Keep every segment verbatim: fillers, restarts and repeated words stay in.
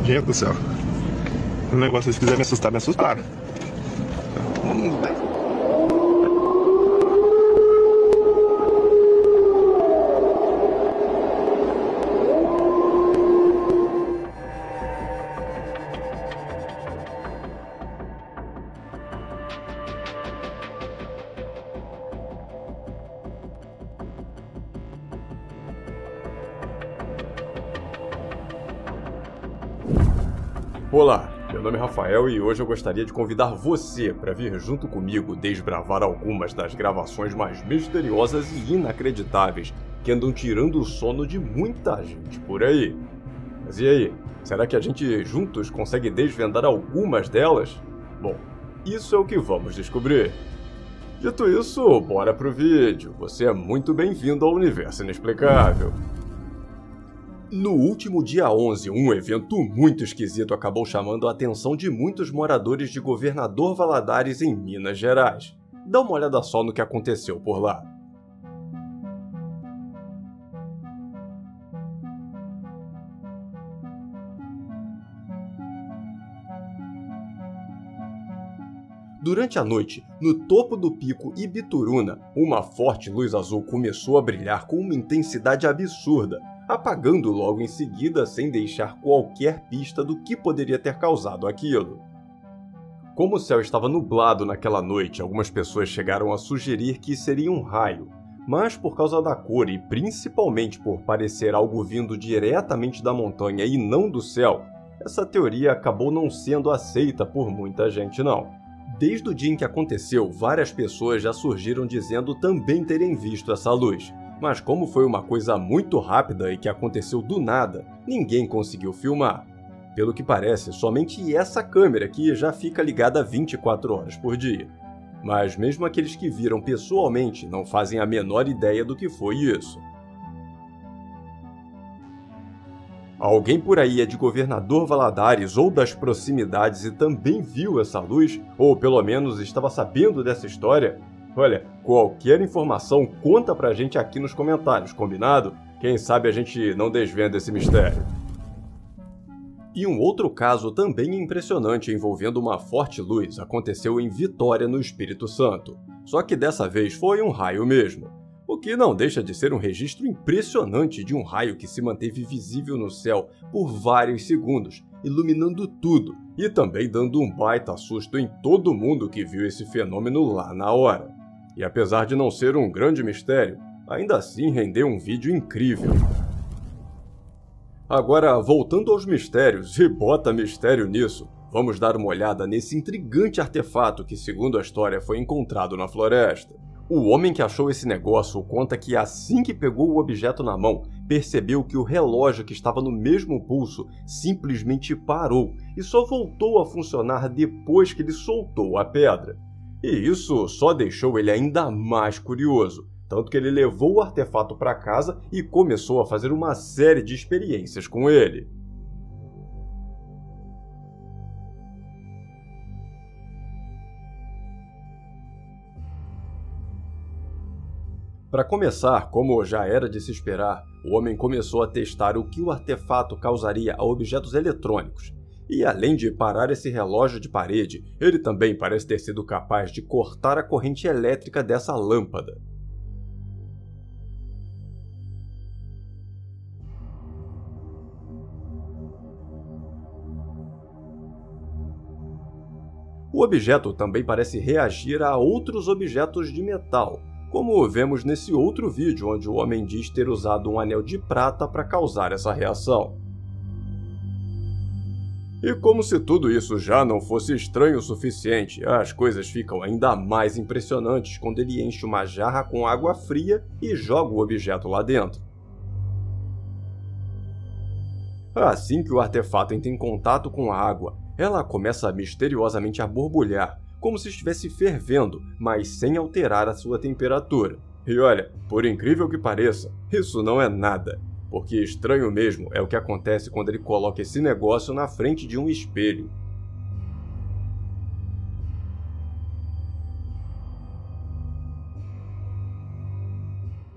Gente do céu. O negócio, se quiser me assustar, me assustaram. Hum, Olá, meu nome é Rafael e hoje eu gostaria de convidar você para vir junto comigo desbravar algumas das gravações mais misteriosas e inacreditáveis que andam tirando o sono de muita gente por aí. Mas e aí, será que a gente juntos consegue desvendar algumas delas? Bom, isso é o que vamos descobrir. Dito isso, bora pro vídeo. Você é muito bem-vindo ao Universo Inexplicável. No último dia onze, um evento muito esquisito acabou chamando a atenção de muitos moradores de Governador Valadares em Minas Gerais. Dá uma olhada só no que aconteceu por lá. Durante a noite, no topo do pico Ibituruna, uma forte luz azul começou a brilhar com uma intensidade absurda, apagando logo em seguida sem deixar qualquer pista do que poderia ter causado aquilo. Como o céu estava nublado naquela noite, algumas pessoas chegaram a sugerir que seria um raio, mas por causa da cor e principalmente por parecer algo vindo diretamente da montanha e não do céu, essa teoria acabou não sendo aceita por muita gente não. Desde o dia em que aconteceu, várias pessoas já surgiram dizendo também terem visto essa luz. Mas como foi uma coisa muito rápida e que aconteceu do nada, ninguém conseguiu filmar. Pelo que parece, somente essa câmera aqui já fica ligada vinte e quatro horas por dia. Mas mesmo aqueles que viram pessoalmente não fazem a menor ideia do que foi isso. Alguém por aí é de Governador Valadares ou das proximidades e também viu essa luz? Ou pelo menos estava sabendo dessa história? Olha, qualquer informação conta pra gente aqui nos comentários, combinado? Quem sabe a gente não desvenda esse mistério. E um outro caso também impressionante envolvendo uma forte luz aconteceu em Vitória, no Espírito Santo. Só que dessa vez foi um raio mesmo. O que não deixa de ser um registro impressionante de um raio que se manteve visível no céu por vários segundos, iluminando tudo e também dando um baita susto em todo mundo que viu esse fenômeno lá na hora. E apesar de não ser um grande mistério, ainda assim rendeu um vídeo incrível. Agora, voltando aos mistérios, e bota mistério nisso, vamos dar uma olhada nesse intrigante artefato que, segundo a história, foi encontrado na floresta. O homem que achou esse negócio conta que assim que pegou o objeto na mão, percebeu que o relógio que estava no mesmo pulso simplesmente parou e só voltou a funcionar depois que ele soltou a pedra. E isso só deixou ele ainda mais curioso, tanto que ele levou o artefato para casa e começou a fazer uma série de experiências com ele. Para começar, como já era de se esperar, o homem começou a testar o que o artefato causaria a objetos eletrônicos. E além de parar esse relógio de parede, ele também parece ter sido capaz de cortar a corrente elétrica dessa lâmpada. O objeto também parece reagir a outros objetos de metal, como vemos nesse outro vídeo onde o homem diz ter usado um anel de prata para causar essa reação. E como se tudo isso já não fosse estranho o suficiente, as coisas ficam ainda mais impressionantes quando ele enche uma jarra com água fria e joga o objeto lá dentro. Assim que o artefato entra em contato com a água, ela começa misteriosamente a borbulhar, como se estivesse fervendo, mas sem alterar a sua temperatura. E olha, por incrível que pareça, isso não é nada, porque estranho mesmo é o que acontece quando ele coloca esse negócio na frente de um espelho.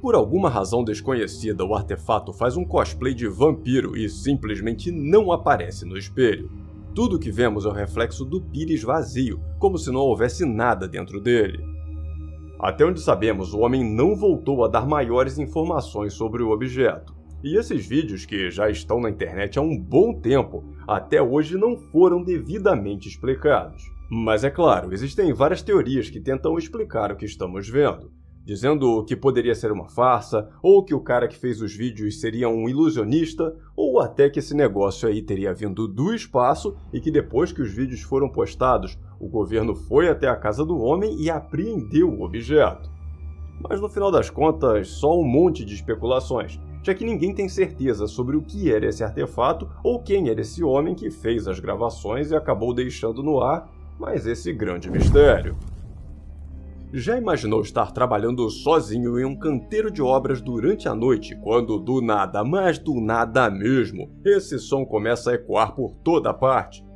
Por alguma razão desconhecida, o artefato faz um cosplay de vampiro e simplesmente não aparece no espelho. Tudo que vemos é o reflexo do pires vazio, como se não houvesse nada dentro dele. Até onde sabemos, o homem não voltou a dar maiores informações sobre o objeto. E esses vídeos, que já estão na internet há um bom tempo, até hoje não foram devidamente explicados. Mas é claro, existem várias teorias que tentam explicar o que estamos vendo, dizendo que poderia ser uma farsa, ou que o cara que fez os vídeos seria um ilusionista, ou até que esse negócio aí teria vindo do espaço e que depois que os vídeos foram postados, o governo foi até a casa do homem e apreendeu o objeto. Mas no final das contas, só um monte de especulações, já que ninguém tem certeza sobre o que era esse artefato ou quem era esse homem que fez as gravações e acabou deixando no ar mais esse grande mistério. Já imaginou estar trabalhando sozinho em um canteiro de obras durante a noite, quando do nada, mas do nada mesmo, esse som começa a ecoar por toda parte?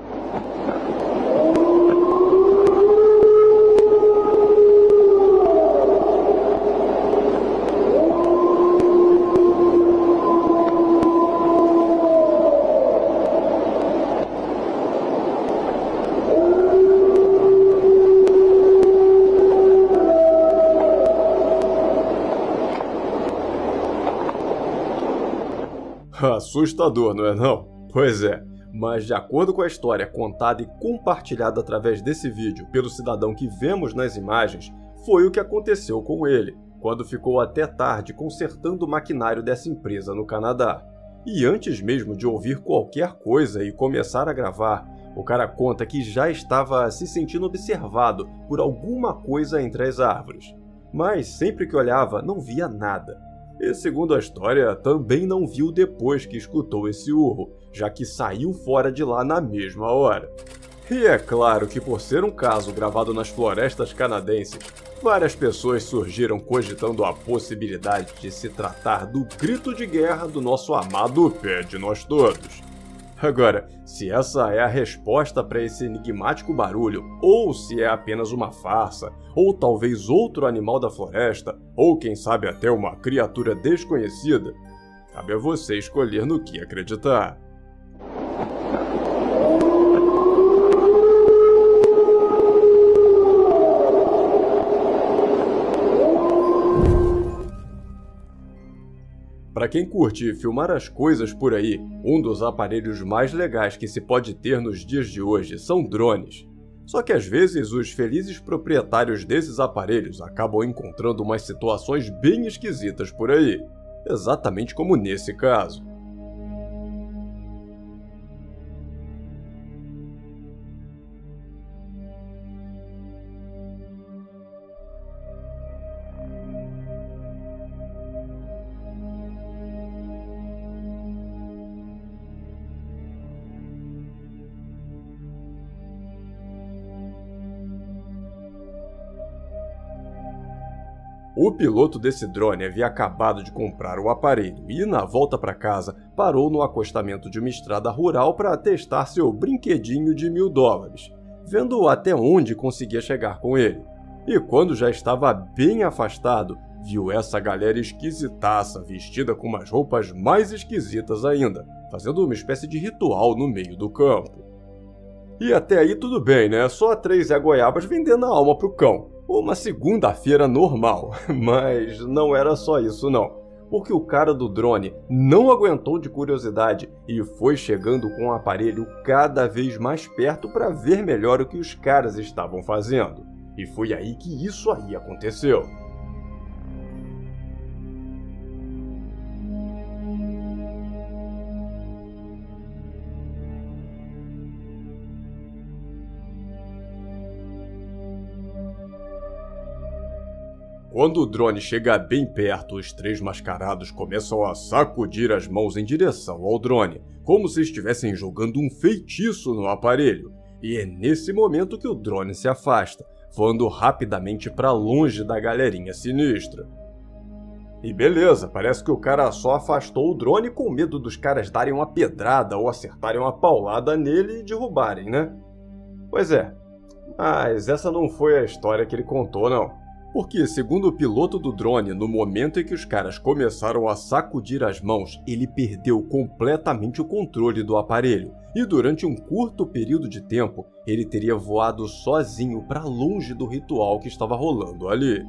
Assustador, não é não? Pois é, mas de acordo com a história contada e compartilhada através desse vídeo pelo cidadão que vemos nas imagens, foi o que aconteceu com ele, quando ficou até tarde consertando o maquinário dessa empresa no Canadá. E antes mesmo de ouvir qualquer coisa e começar a gravar, o cara conta que já estava se sentindo observado por alguma coisa entre as árvores. Mas sempre que olhava, não via nada. E, segundo a história, também não viu depois que escutou esse urro, já que saiu fora de lá na mesma hora. E é claro que, por ser um caso gravado nas florestas canadenses, várias pessoas surgiram cogitando a possibilidade de se tratar do grito de guerra do nosso amado pé de nós todos. Agora, se essa é a resposta para esse enigmático barulho, ou se é apenas uma farsa, ou talvez outro animal da floresta, ou quem sabe até uma criatura desconhecida, cabe a você escolher no que acreditar. Para quem curte filmar as coisas por aí, um dos aparelhos mais legais que se pode ter nos dias de hoje são drones. Só que às vezes os felizes proprietários desses aparelhos acabam encontrando umas situações bem esquisitas por aí, exatamente como nesse caso. O piloto desse drone havia acabado de comprar o aparelho e, na volta para casa, parou no acostamento de uma estrada rural para testar seu brinquedinho de mil dólares, vendo até onde conseguia chegar com ele. E quando já estava bem afastado, viu essa galera esquisitaça vestida com umas roupas mais esquisitas ainda, fazendo uma espécie de ritual no meio do campo. E até aí tudo bem, né? Só três Zé Goiabas vendendo a alma pro cão. Uma segunda-feira normal, mas não era só isso não, porque o cara do drone não aguentou de curiosidade e foi chegando com o aparelho cada vez mais perto para ver melhor o que os caras estavam fazendo. E foi aí que isso aí aconteceu. Quando o drone chega bem perto, os três mascarados começam a sacudir as mãos em direção ao drone, como se estivessem jogando um feitiço no aparelho. E é nesse momento que o drone se afasta, voando rapidamente para longe da galerinha sinistra. E beleza, parece que o cara só afastou o drone com medo dos caras darem uma pedrada ou acertarem uma paulada nele e derrubarem, né? Pois é, mas essa não foi a história que ele contou, não. Porque, segundo o piloto do drone, no momento em que os caras começaram a sacudir as mãos, ele perdeu completamente o controle do aparelho, e durante um curto período de tempo, ele teria voado sozinho para longe do ritual que estava rolando ali.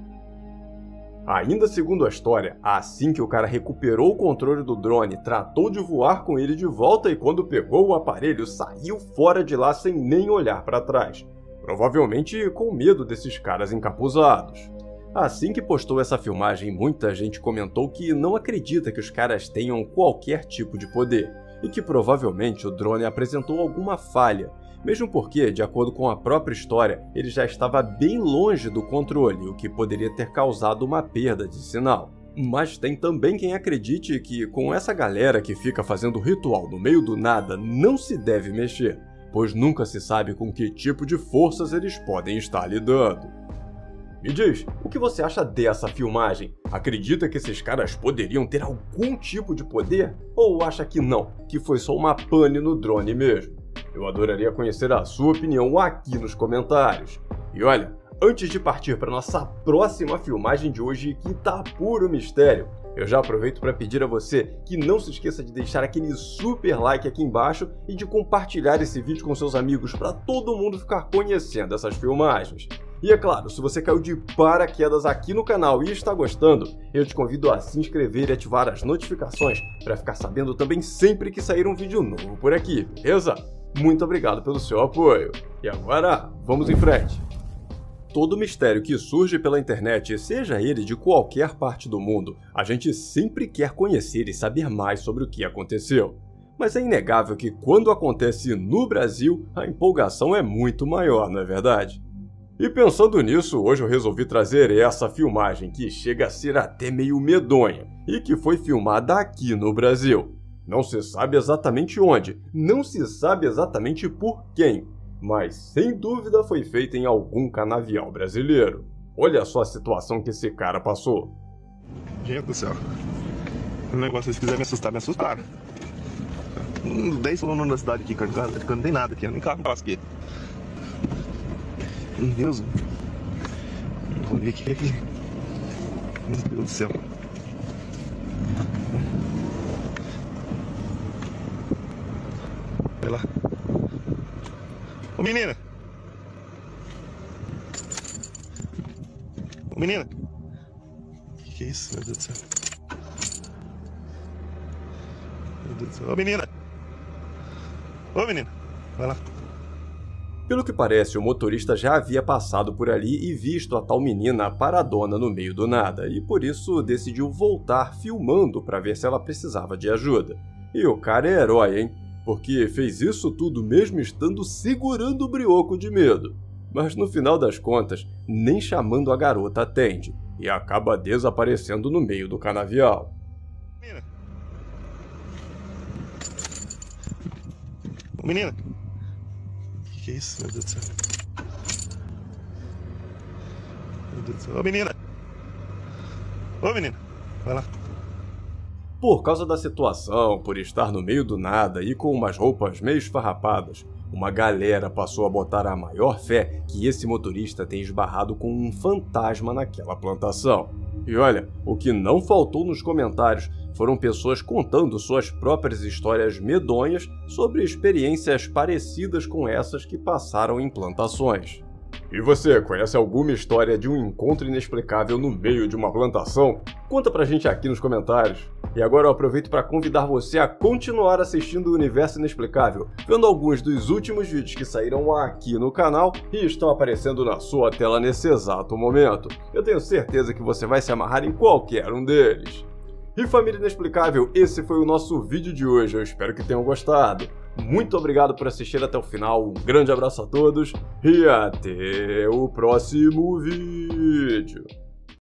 Ainda segundo a história, assim que o cara recuperou o controle do drone, tratou de voar com ele de volta e quando pegou o aparelho, saiu fora de lá sem nem olhar para trás. Provavelmente com medo desses caras encapuzados. Assim que postou essa filmagem, muita gente comentou que não acredita que os caras tenham qualquer tipo de poder, e que provavelmente o drone apresentou alguma falha, mesmo porque, de acordo com a própria história, ele já estava bem longe do controle, o que poderia ter causado uma perda de sinal. Mas tem também quem acredite que com essa galera que fica fazendo ritual no meio do nada não se deve mexer, pois nunca se sabe com que tipo de forças eles podem estar lidando. Me diz, o que você acha dessa filmagem? Acredita que esses caras poderiam ter algum tipo de poder? Ou acha que não, que foi só uma pane no drone mesmo? Eu adoraria conhecer a sua opinião aqui nos comentários. E olha, antes de partir para nossa próxima filmagem de hoje, que tá puro mistério, eu já aproveito para pedir a você que não se esqueça de deixar aquele super like aqui embaixo e de compartilhar esse vídeo com seus amigos para todo mundo ficar conhecendo essas filmagens. E é claro, se você caiu de paraquedas aqui no canal e está gostando, eu te convido a se inscrever e ativar as notificações para ficar sabendo também sempre que sair um vídeo novo por aqui, beleza? Muito obrigado pelo seu apoio. E agora, vamos em frente. Todo mistério que surge pela internet, seja ele de qualquer parte do mundo, a gente sempre quer conhecer e saber mais sobre o que aconteceu. Mas é inegável que quando acontece no Brasil, a empolgação é muito maior, não é verdade? E pensando nisso, hoje eu resolvi trazer essa filmagem que chega a ser até meio medonha e que foi filmada aqui no Brasil. Não se sabe exatamente onde, não se sabe exatamente por quem, mas sem dúvida foi feita em algum canavial brasileiro. Olha só a situação que esse cara passou. Gente do céu. O negócio, se quiser me assustar, me assustaram. dez falando na cidade aqui, cara. Não tem nada aqui, nem carro não passa aqui. Meu Deus. Vou ver o que é aqui. Meu Deus do céu. Vai lá. Ô menina! Ô menina! Que que é isso? Meu Deus do céu. Meu Deus do céu. Ô menina! Ô menina! Vai lá. Pelo que parece, o motorista já havia passado por ali e visto a tal menina paradona no meio do nada, e por isso decidiu voltar filmando para ver se ela precisava de ajuda. E o cara é herói, hein? Porque fez isso tudo mesmo estando segurando o brioco de medo. Mas no final das contas, nem chamando a garota atende, e acaba desaparecendo no meio do canavial. Menina! Ô menina! Que é isso? Meu Deus do céu. Meu Deus do céu. Ô menina! Ô menina! Vai lá. Por causa da situação, por estar no meio do nada e com umas roupas meio esfarrapadas, uma galera passou a botar a maior fé que esse motorista tem esbarrado com um fantasma naquela plantação. E olha, o que não faltou nos comentários foram pessoas contando suas próprias histórias medonhas sobre experiências parecidas com essas que passaram em plantações. E você, conhece alguma história de um encontro inexplicável no meio de uma plantação? Conta pra gente aqui nos comentários. E agora eu aproveito para convidar você a continuar assistindo o Universo Inexplicável, vendo alguns dos últimos vídeos que saíram aqui no canal e estão aparecendo na sua tela nesse exato momento. Eu tenho certeza que você vai se amarrar em qualquer um deles. E família Inexplicável, esse foi o nosso vídeo de hoje, eu espero que tenham gostado. Muito obrigado por assistir até o final, um grande abraço a todos e até o próximo vídeo.